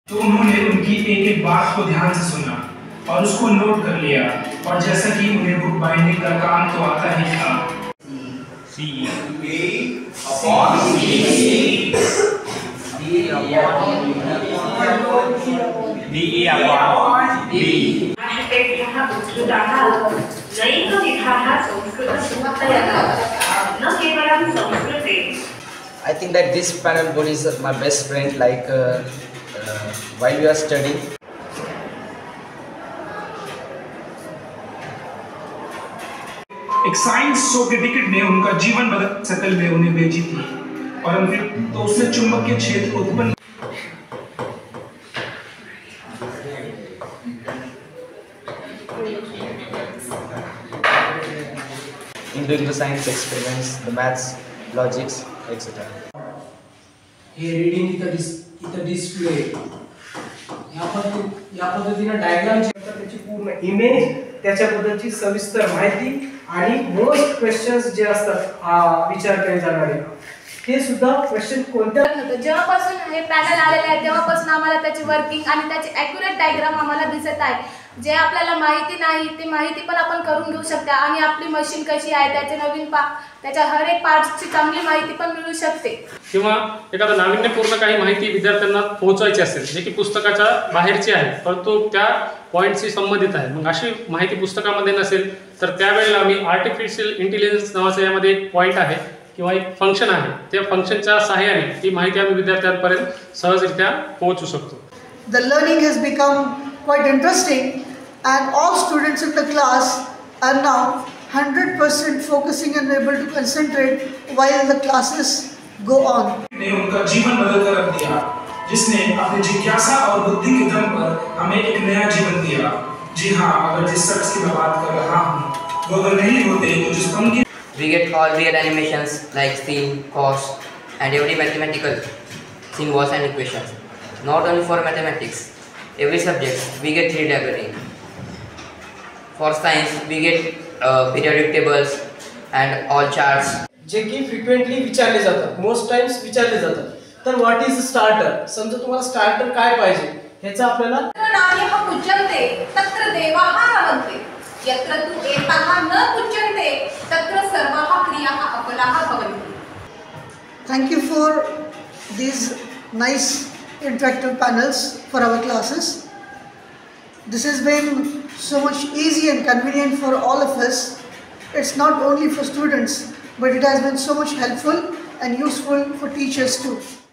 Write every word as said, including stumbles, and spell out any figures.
तो उन्होंने उनकी एक एक बात को ध्यान से सुना और उसको नोट कर लिया, और जैसा कि उन्हें बुक बाइंडिंग का काम तो आता ही था। C A upon D D upon B. I think that this panel board is my best friend. Like uh, uh, while we are studying. एक साइंस शो के टिकट ने उनका जीवन बदल सकल में उन्हें भेजी थी, और हम फिर तो उससे चुंबकीय क्षेत्र उत्पन्न। In doing the science experiments, the maths, logics, et cetera. हे रीडिंग इथं दिस इथं डिस्प्ले या पद्धती या पद्धतीने डायग्राम त्याची पूर्ण इमेज, त्याच्याबद्दलची सविस्तर माहिती आणि मोस्ट क्वेश्चन्स जे असतात विचार केले जाणारे ते सुद्धा क्वेश्चन कोणत्या जेव्हापासून हे पॅनल आलेले आहे तेव्हापासून आम्हाला त्याची वर्किंग आणि त्याची ॲक्युरेट डायग्राम आम्हाला दिसत आहे. जे आपल्याला माहिती नाही ते माहिती पण आपण करून घेऊ शकता, आणि आपली मशीन कशी आहे त्याचे नवीन पा त्याच्या हर एक पार्ट्सची चांगली माहिती पण मिळू शकते. किंवा एखादा नाविन्यपूर्ण काही माहिती विद्यार्थ्यांना पोहोचवायची असेल जे की पुस्तकाच्या बाहेरची आहे परंतु त्या पॉईंटशी संबंधित आहे, मग अशी माहिती पुस्तकामध्ये नसेल तर त्यावेळेला आम्ही आर्टिफिशियल इंटेलिजन्स नावाचं यामध्ये एक पॉईंट आहे किंवा एक फंक्शन आहे, त्या फंक्शनच्या सहाय्याने ती माहिती आम्ही विद्यार्थ्यांपर्यंत सहजरित्या पोहोचू शकतो. The learning has become quite interesting, and all students in the class are now one hundred percent focusing and able to concentrate while the classes go on. ने उनका जीवन बदल कर रख दिया, जिसने अपनी जिज्ञासा और बुद्धि के दम पर हमें एक नया जीवन दिया. जी हाँ, अगर जिस शख्स की मैं बात कर रहा हूँ वो अगर नहीं होते तो जिस उनकी we get all real animations like scene, cost, and every mathematical symbols and equations. Not only for mathematics, every subject we get three D library. For science, we get uh, periodic tables and all charts. जे की frequently विचारले जातात, most times विचारले जातात. तर what is starter, समजा तुम्हाला starter काय पाहिजे ह्याचा आपल्याला नान्यः पूज्यन्ते तत्र देवाः रमन्ते, यत्र तु एताः न पूज्यन्ते तत्र सर्वाः क्रियाः अपलाः भवन्ति. Thank you for these nice interactive panels for our classes. This has been so much easy and convenient for all of us. It's not only for students, but it has been so much helpful and useful for teachers too.